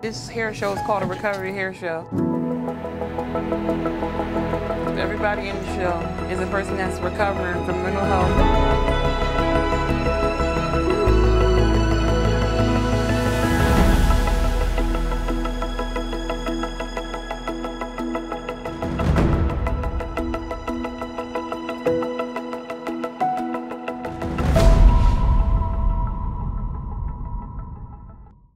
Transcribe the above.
This hair show is called a recovery hair show. Everybody in the show is a person that's recovering from mental health.